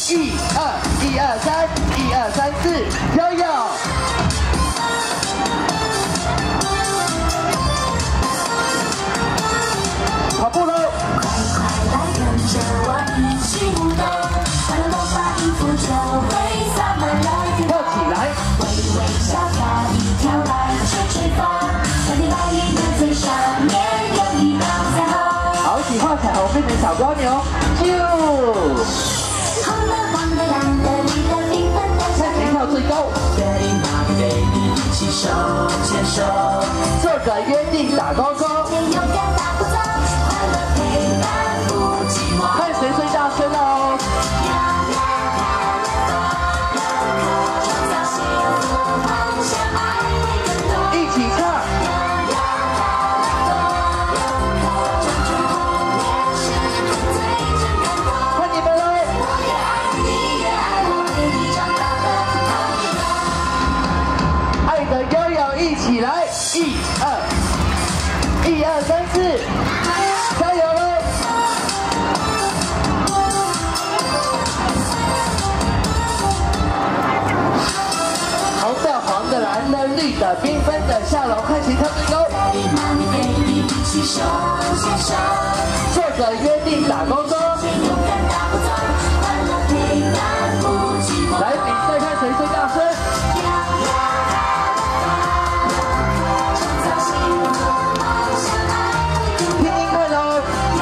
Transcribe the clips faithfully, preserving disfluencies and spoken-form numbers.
一二一二三，一二三四，悠悠。跑步喽！快快来跟着我一起舞动，快乐魔法衣服就会洒满了天空。跳起来，微微小跳一跳来吹吹风，蓝天白云的最上面有一道彩虹。好，喜欢彩虹变成小蜗牛，啾！红的、黄的、蓝的、绿的，缤纷的。看谁跳最高。约定那个 baby 一起手牵手，做个约定打勾勾。勇敢大步走。看谁最大声哦！一起唱！看你们喽！爱的悠悠，一起来！一二，一二三四，加油喽！黄的、蓝的、绿的，缤纷的笑容，看谁跳最高。做个约定打勾勾。来比赛，看谁最大声。听听看哦。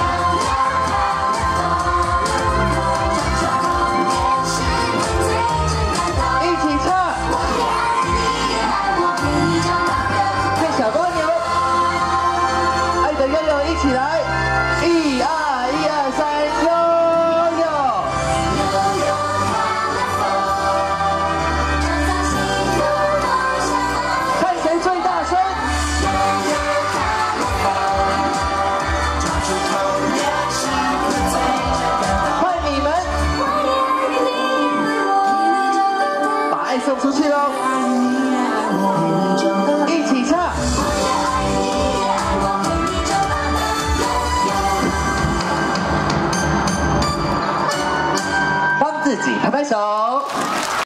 一起唱。悠悠一起来，一二一二三，悠悠。看谁最大声。换你们，把爱送出去喽。